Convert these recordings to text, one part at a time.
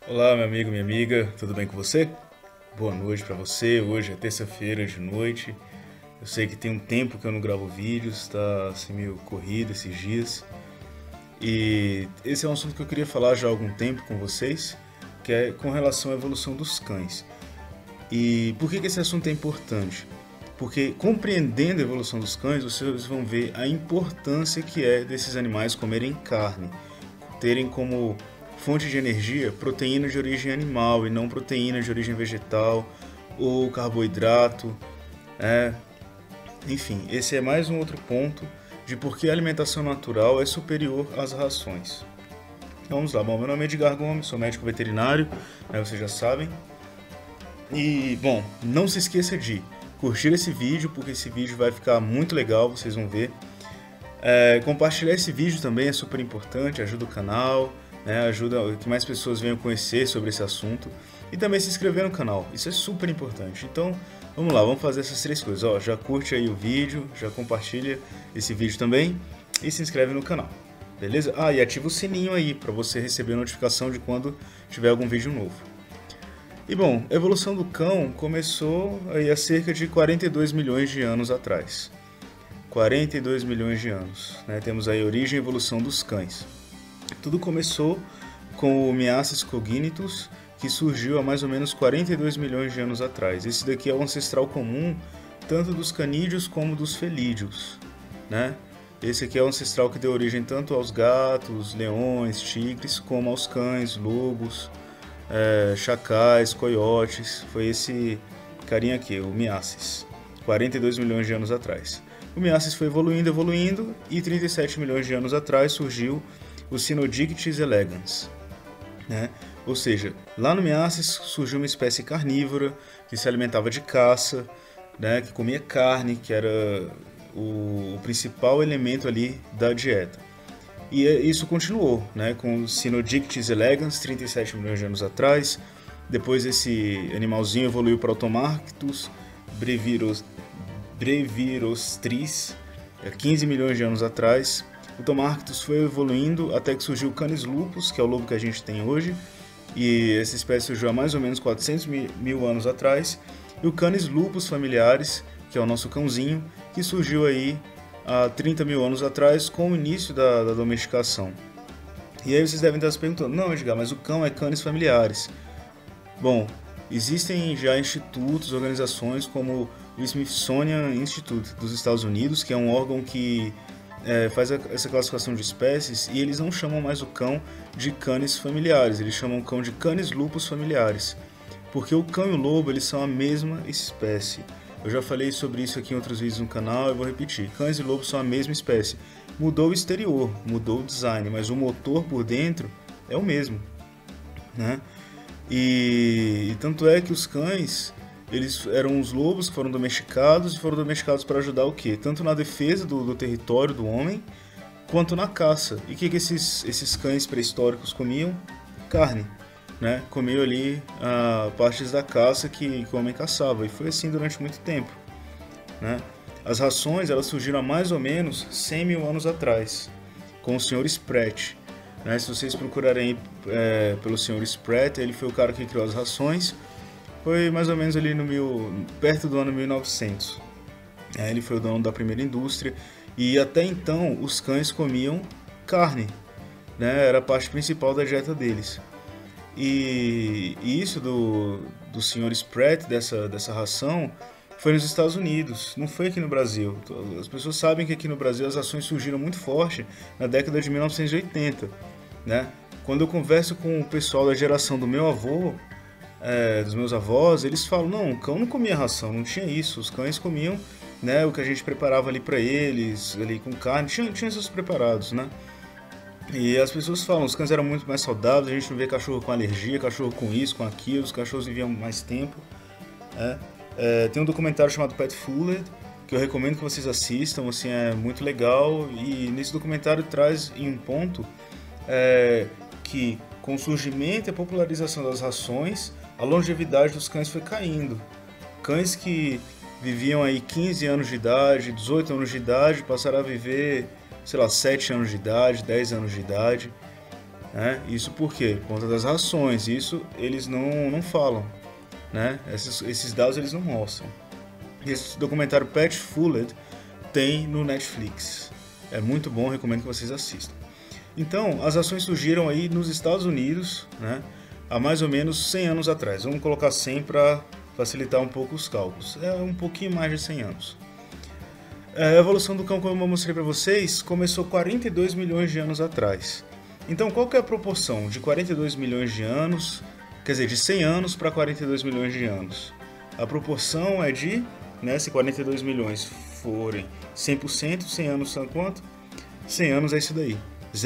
Olá, meu amigo, minha amiga, tudo bem com você? Boa noite pra você. Hoje é terça-feira de noite. Eu sei que tem um tempo que eu não gravo vídeos, tá assim meio corrido esses dias. E esse é um assunto que eu queria falar já há algum tempo com vocês, que é com relação à evolução dos cães. E por que esse assunto é importante? Porque compreendendo a evolução dos cães, vocês vão ver a importância que é desses animais comerem carne, terem como fonte de energia proteína de origem animal e não proteína de origem vegetal ou carboidrato. É, enfim, esse é mais um outro ponto de por que a alimentação natural é superior às rações. Então, vamos lá, bom, meu nome é Edgar Gomes, sou médico veterinário, vocês já sabem. E, bom, não se esqueça de curtir esse vídeo, porque esse vídeo vai ficar muito legal, vocês vão ver. Compartilhar esse vídeo também é super importante, ajuda o canal, né, ajuda que mais pessoas venham conhecer sobre esse assunto. E também se inscrever no canal, isso é super importante. Então, vamos lá, vamos fazer essas três coisas. Ó, já curte aí o vídeo, já compartilha esse vídeo também e se inscreve no canal, beleza? Ah, e ativa o sininho aí para você receber a notificação de quando tiver algum vídeo novo. E bom, a evolução do cão começou aí há cerca de 42 milhões de anos atrás. 42 milhões de anos, né? Temos aí a origem e evolução dos cães. Tudo começou com o Miacis cognitus, que surgiu há mais ou menos 42 milhões de anos atrás. Esse daqui é o ancestral comum tanto dos canídeos como dos felídeos, né? Esse aqui é o ancestral que deu origem tanto aos gatos, leões, tigres, como aos cães, lobos, chacais, coiotes. Foi esse carinha aqui, o Miacis, 42 milhões de anos atrás. O Miacis foi evoluindo, evoluindo, e 37 milhões de anos atrás surgiu o Cynodictys elegans, né? Ou seja, lá no Miacis surgiu uma espécie carnívora que se alimentava de caça, né? Que comia carne, que era o principal elemento ali da dieta. E isso continuou, né, com o Cynodictys elegans, 37 milhões de anos atrás. Depois esse animalzinho evoluiu para Automarctus brevirostris, 15 milhões de anos atrás. O Automarctus foi evoluindo até que surgiu o Canis lupus, que é o lobo que a gente tem hoje. E essa espécie surgiu há mais ou menos 400 mil anos atrás. E o Canis lupus familiaris, que é o nosso cãozinho, que surgiu aí há 30 mil anos atrás, com o início da domesticação. E aí vocês devem estar se perguntando, não, Edgar, mas o cão é Canis familiaris. Bom, existem já institutos, organizações como o Smithsonian Institute dos Estados Unidos, que é um órgão que faz essa classificação de espécies, e eles não chamam mais o cão de Canis familiaris, eles chamam o cão de Canis lupus familiaris, porque o cão e o lobo eles são a mesma espécie. Eu já falei sobre isso aqui em outros vídeos no canal, eu vou repetir. Cães e lobos são a mesma espécie. Mudou o exterior, mudou o design, mas o motor por dentro é o mesmo, né? E tanto é que os cães, eles eram os lobos que foram domesticados e foram domesticados para ajudar o quê? Tanto na defesa do território do homem, quanto na caça. E o que esses cães pré-históricos comiam? Carne, né? Comiam ali partes da caça que o homem caçava. E foi assim durante muito tempo, né? As rações elas surgiram há mais ou menos 100 mil anos atrás, com o Sr. Spratt. Né? Se vocês procurarem pelo Sr. Spratt, ele foi o cara que criou as rações. Foi mais ou menos ali perto do ano 1900. Ele foi o dono da primeira indústria. E até então os cães comiam carne, né? Era a parte principal da dieta deles. E isso do Sr. Spratt, dessa ração, foi nos Estados Unidos, não foi aqui no Brasil. As pessoas sabem que aqui no Brasil as ações surgiram muito forte na década de 1980, né? Quando eu converso com o pessoal da geração do meu avô, dos meus avós, eles falam, não, o cão não comia ração, não tinha isso, os cães comiam, né, o que a gente preparava ali para eles, ali com carne, tinha esses preparados, né? E as pessoas falam, os cães eram muito mais saudáveis, a gente não vê cachorro com alergia, cachorro com isso, com aquilo, os cachorros viviam mais tempo, né? Tem um documentário chamado Pet Fooled, que eu recomendo que vocês assistam, assim, é muito legal, e nesse documentário traz em um ponto que com o surgimento e a popularização das rações, a longevidade dos cães foi caindo. Cães que viviam aí 15 anos de idade, 18 anos de idade, passaram a viver, sei lá, 7 anos de idade, 10 anos de idade. né? Isso por quê? Por conta das rações. Isso eles não falam, né? Esses dados eles não mostram. Esse documentário Pet Fooled tem no Netflix. É muito bom, recomendo que vocês assistam. Então, as ações surgiram aí nos Estados Unidos, né, há mais ou menos 100 anos atrás. Vamos colocar 100 para facilitar um pouco os cálculos. É um pouquinho mais de 100 anos. A evolução do cão, como eu mostrei para vocês, começou 42 milhões de anos atrás. Então, qual que é a proporção de 42 milhões de anos, quer dizer, de 100 anos para 42 milhões de anos? A proporção é de, né, se 42 milhões forem 100%, 100 anos são quanto? 100 anos é isso daí,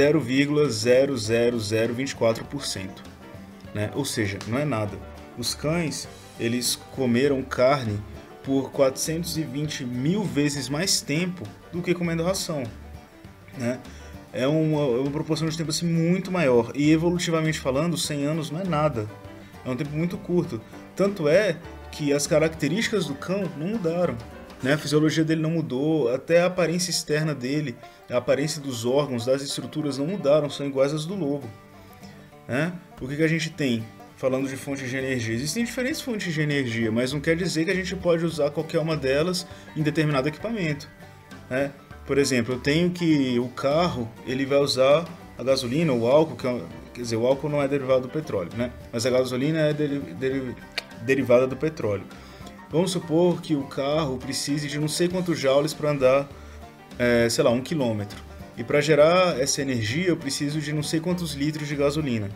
0,00024%, né? Ou seja, não é nada. Os cães, eles comeram carne por 420 mil vezes mais tempo do que comendo ração, né? É uma proporção de tempo assim muito maior. E evolutivamente falando, 100 anos não é nada. É um tempo muito curto. Tanto é que as características do cão não mudaram, né? A fisiologia dele não mudou, até a aparência externa dele, a aparência dos órgãos, das estruturas não mudaram, são iguais às do lobo, né? O que a gente tem? Falando de fontes de energia, existem diferentes fontes de energia, mas não quer dizer que a gente pode usar qualquer uma delas em determinado equipamento, né? Por exemplo, eu tenho que o carro ele vai usar a gasolina, o álcool, quer dizer, o álcool não é derivado do petróleo, né? Mas a gasolina é derivada do petróleo. Vamos supor que o carro precise de não sei quantos joules para andar, sei lá, 1 quilômetro. E para gerar essa energia eu preciso de não sei quantos litros de gasolina.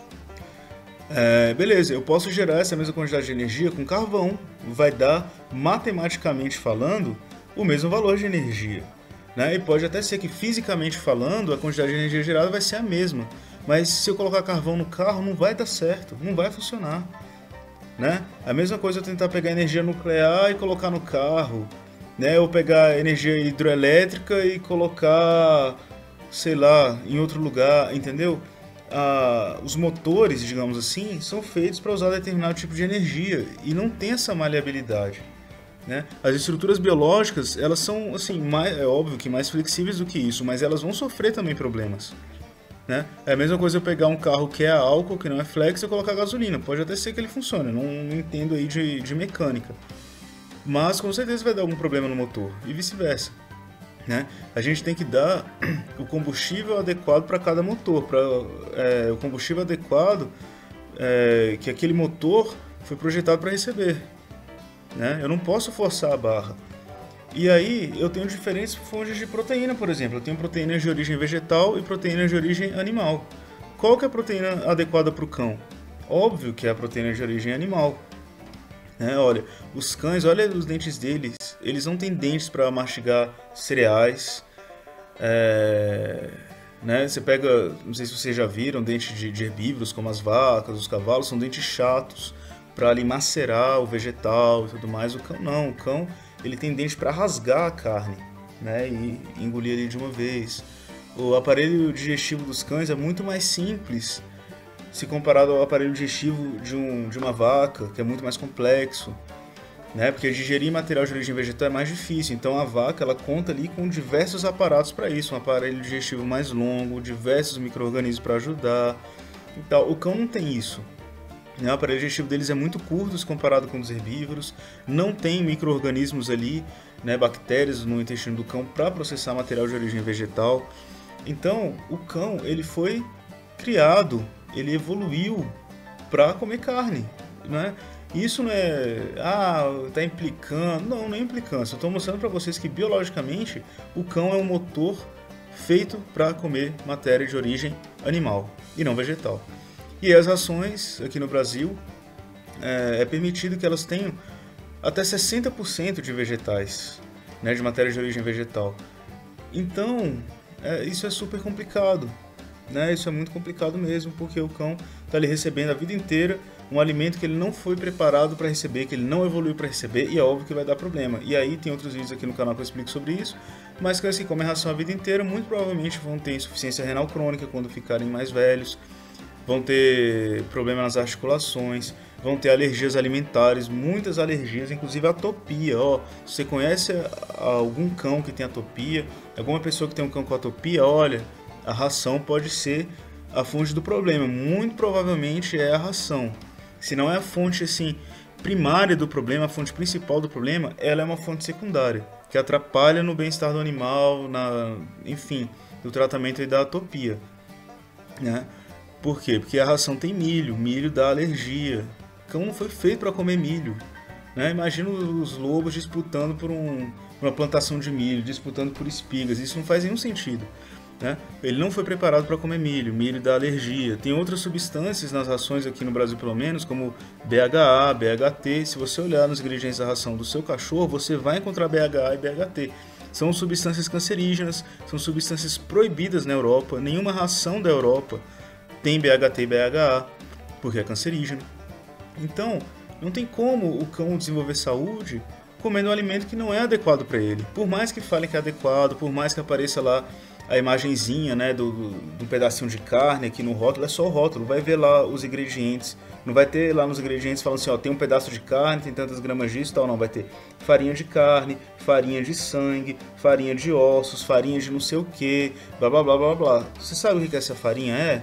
Beleza, eu posso gerar essa mesma quantidade de energia com carvão. Vai dar, matematicamente falando, o mesmo valor de energia, né? E pode até ser que fisicamente falando a quantidade de energia gerada vai ser a mesma. Mas se eu colocar carvão no carro não vai dar certo, não vai funcionar, né? A mesma coisa eu tentar pegar energia nuclear e colocar no carro, né? Ou pegar energia hidroelétrica e colocar, sei lá, em outro lugar, entendeu? Os motores, digamos assim, são feitos para usar determinado tipo de energia e não tem essa maleabilidade, né? As estruturas biológicas, elas são, assim, é óbvio que mais flexíveis do que isso, mas elas vão sofrer também problemas, né? É a mesma coisa eu pegar um carro que é a álcool, que não é flex, e colocar gasolina. Pode até ser que ele funcione, não entendo aí de mecânica, mas com certeza vai dar algum problema no motor e vice-versa, né? A gente tem que dar o combustível adequado para cada motor, o combustível adequado que aquele motor foi projetado para receber, né? Eu não posso forçar a barra. E aí eu tenho diferentes fontes de proteína, por exemplo. Eu tenho proteínas de origem vegetal e proteínas de origem animal. Qual que é a proteína adequada para o cão? Óbvio que é a proteína de origem animal. Olha, os cães, olha os dentes deles. Eles não têm dentes para mastigar cereais. Né? Você pega, não sei se vocês já viram, dentes de herbívoros como as vacas, os cavalos, são dentes chatos para ali macerar o vegetal e tudo mais. O cão não, o cão ele tem dente para rasgar a carne, né? E engolir ali de uma vez. O aparelho digestivo dos cães é muito mais simples se comparado ao aparelho digestivo de uma vaca, que é muito mais complexo, né? Porque digerir material de origem vegetal é mais difícil. Então a vaca ela conta ali com diversos aparatos para isso, um aparelho digestivo mais longo, diversos micro-organismos para ajudar. Então, o cão não tem isso. O aparelho digestivo deles é muito curto se comparado com os herbívoros, não tem micro-organismos ali, né, bactérias no intestino do cão para processar material de origem vegetal. Então, o cão ele foi criado, ele evoluiu para comer carne, né? Isso não é, tá implicando, não é implicância. Eu estou mostrando para vocês que biologicamente o cão é um motor feito para comer matéria de origem animal e não vegetal. E as rações aqui no Brasil é permitido que elas tenham até 60% de vegetais, né, de matéria de origem vegetal. Então, isso é super complicado, né? Isso é muito complicado mesmo, porque o cão está ali recebendo a vida inteira um alimento que ele não foi preparado para receber, que ele não evoluiu para receber, e é óbvio que vai dar problema. E aí tem outros vídeos aqui no canal que eu explico sobre isso, mas cães que comem ração a vida inteira muito provavelmente vão ter insuficiência renal crônica quando ficarem mais velhos, vão ter problema nas articulações, vão ter alergias alimentares, muitas alergias, inclusive atopia. Se você conhece algum cão que tem atopia, alguma pessoa que tem um cão com atopia, olha, a ração pode ser a fonte do problema. Muito provavelmente é a ração. Se não é a fonte assim primária do problema, a fonte principal do problema, ela é uma fonte secundária, que atrapalha no bem-estar do animal, enfim, no tratamento da atopia, né? Por quê? Porque a ração tem milho, milho dá alergia. O cão não foi feito para comer milho, né? Imagina os lobos disputando por uma plantação de milho, disputando por espigas, isso não faz nenhum sentido, né? Ele não foi preparado para comer milho, milho dá alergia. Tem outras substâncias nas rações aqui no Brasil pelo menos, como BHA, BHT. Se você olhar nos ingredientes da ração do seu cachorro, você vai encontrar BHA e BHT. São substâncias cancerígenas, são substâncias proibidas na Europa. Nenhuma ração da Europa tem BHT e BHA, porque é cancerígeno. Então, não tem como o cão desenvolver saúde comendo um alimento que não é adequado para ele. Por mais que falem que é adequado, por mais que apareça lá a imagenzinha, né, do pedacinho de carne aqui no rótulo, é só o rótulo, vai ver lá os ingredientes, não vai ter lá nos ingredientes falando assim, ó, tem um pedaço de carne, tem tantas gramas disso e tal, não, vai ter farinha de carne, farinha de sangue, farinha de ossos, farinha de não sei o que, blá blá blá blá blá. Você sabe o que essa farinha é?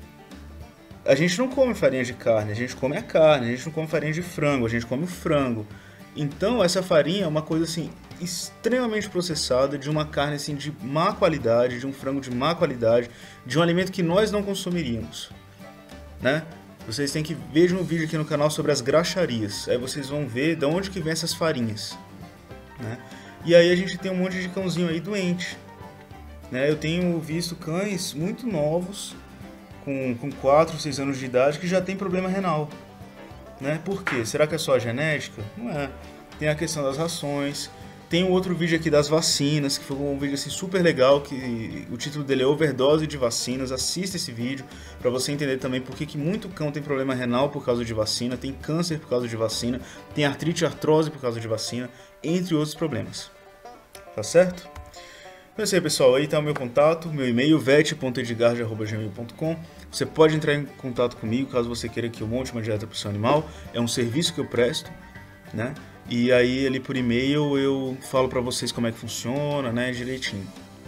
A gente não come farinha de carne, a gente come a carne, a gente não come farinha de frango, a gente come o frango. Então essa farinha é uma coisa assim extremamente processada, de uma carne assim de má qualidade, de um frango de má qualidade, de um alimento que nós não consumiríamos, né? Vocês têm que ver um vídeo aqui no canal sobre as graxarias, aí vocês vão ver de onde que vem essas farinhas, né? E aí a gente tem um monte de cãozinho aí doente, né? Eu tenho visto cães muito novos, com 4 ou 6 anos de idade, que já tem problema renal, né? Por quê? Será que é só a genética? Não é. Tem a questão das rações. Tem um outro vídeo aqui das vacinas, que foi um vídeo assim super legal, que o título dele é Overdose de Vacinas. Assista esse vídeo para você entender também por que muito cão tem problema renal por causa de vacina, tem câncer por causa de vacina, tem artrite e artrose por causa de vacina, entre outros problemas. Tá certo? Então é isso aí, pessoal. Aí tá o meu contato, meu e-mail, vet.edgar@gmail.com. Você pode entrar em contato comigo caso você queira que eu monte uma dieta para o seu animal. É um serviço que eu presto, né? E aí ali por e-mail eu falo para vocês como é que funciona, né, direitinho.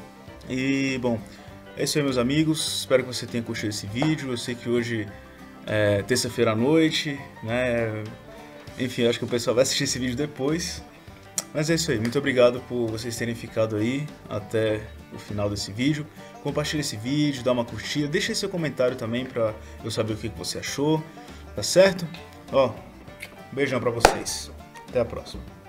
E bom, é isso aí, meus amigos. Espero que você tenha curtido esse vídeo. Eu sei que hoje é terça-feira à noite, né? Enfim, acho que o pessoal vai assistir esse vídeo depois. Mas é isso aí. Muito obrigado por vocês terem ficado aí até o final desse vídeo. Compartilhe esse vídeo, dá uma curtida, deixa aí seu comentário também para eu saber o que você achou, tá certo? Ó, beijão para vocês. Até a próxima.